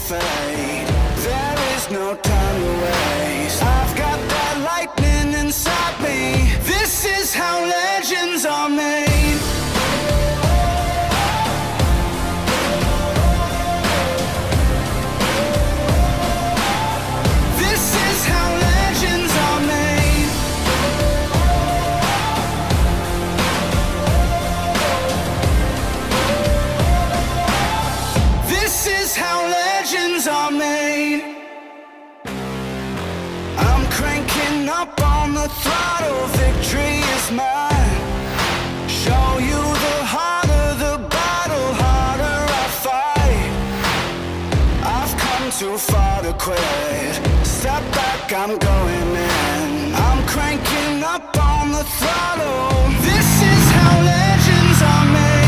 fade. There is no time to waste. I've got that lightning inside me. This is how legends are made. This is how legends are made. This is how legends are made. I'm cranking up on the throttle, victory is mine. Show you the harder the battle, harder I fight. I've come too far to quit. Step back, I'm going in. I'm cranking up on the throttle. This is how legends are made.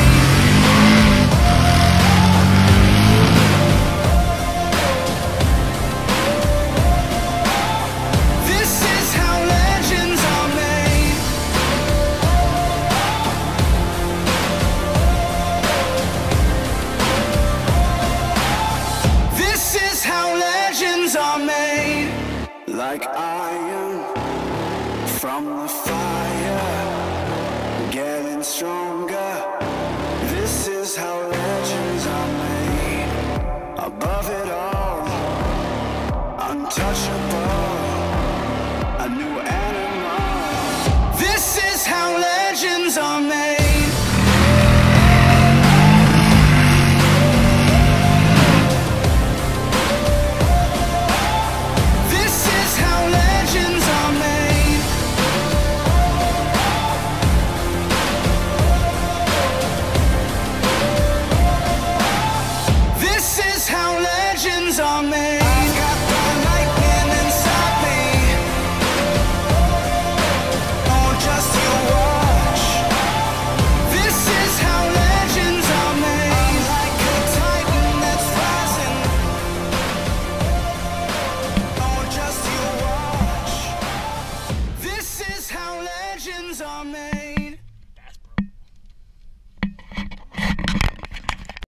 Like iron from the fire, getting stronger. This is how legends are made. Above it all, untouchable, a new animal. This is how legends are made. Are made. I've got the lightning inside me. Oh, just you watch. This is how legends are made. I'm like a titan that's rising. Oh, just you watch. This is how legends are made.